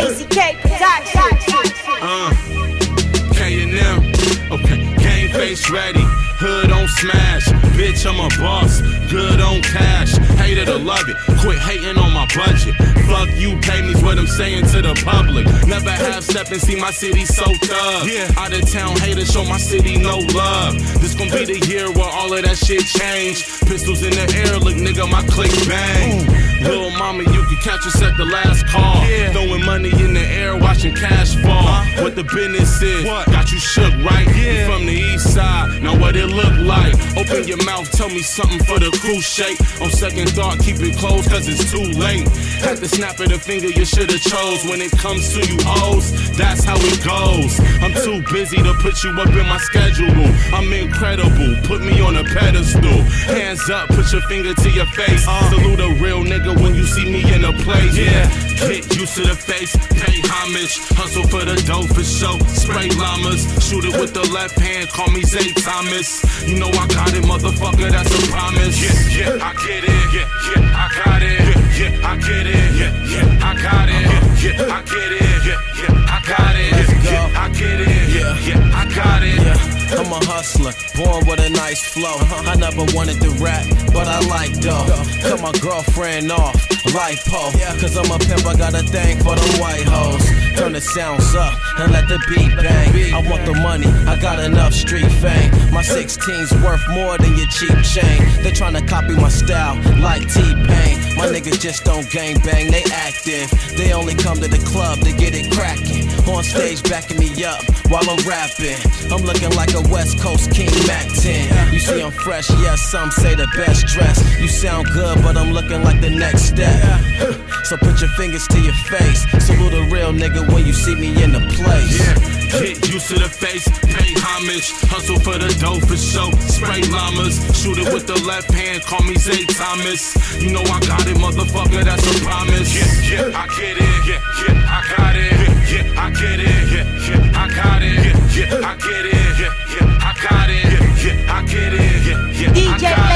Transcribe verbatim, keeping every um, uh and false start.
A C K Production. Uh, K N M, okay, game face ready, hood on smash, bitch I'm a boss, good on cash, hate it or love it, quit hating on my budget, fuck you pay me's what I'm saying to the public, never have step and see my city so thug, yeah. Out of town haters show my city no love, this gon' be the year where all of that shit change, pistols in the air, look nigga my click bang. Little mama, you can catch us at the last call. Yeah. Throwing money in the air, watching cash fall. Uh, what the business is, what? Got you shook, right? Yeah. You from the east side, now what it look like? Open your mouth, tell me something for the crew shake. On second thought, keep it closed, cause it's too late. Had to snap at a finger, you should've chose. When it comes to you hoes, that's how it goes. I'm too busy to put you up in my schedule. I'm incredible, put me on a pedestal. Hands up, put your finger to your face. Uh, Salute a real nigga when you see me in a place, yeah. Get used to the face, pay homage, hustle for the dough for show. Spray llamas, shoot it with the left hand, call me Zay Thomas. You know I got it, motherfucker, that's a promise. Yeah, yeah, I get it, yeah, yeah, I got it, yeah, yeah, I get it, yeah, yeah, I got it, yeah, yeah, I get it, yeah, yeah, I got it, yeah, I get it, yeah, yeah, I got it. Yeah. I'm a hustler, born with a nice flow. I never wanted to rap, but I like dough. Cut my girlfriend off, lipo. Cause I'm a pimp, I got a thing for them white hoes. Turn the sounds up and let the beat bang. I want the money, I got enough street fame. My sixteen's worth more than your cheap chain. They tryna copy my style like T-Pain. My niggas just don't gang bang, they active. They only come to the club to get it cracking. On stage backing me up while I'm rapping. I'm looking like a West Coast King Mac ten. You see I'm fresh, yes, some say the best dress. You sound good, but I'm looking like the next step. So put your fingers to your face. Salute a real nigga when you see me in the place. Yeah, get used to the face, pay homage, hustle for the dough for show. Spray llamas, shoot it with the left hand, call me Zay Thomas. You know I got it, motherfucker, that's a promise. Yeah, yeah, I get it, yeah, yeah, I got it, yeah, yeah, I get it, yeah, yeah, I got it, yeah, yeah, I get it, yeah, yeah, I got it, yeah, yeah, I get it, yeah, yeah, I got it.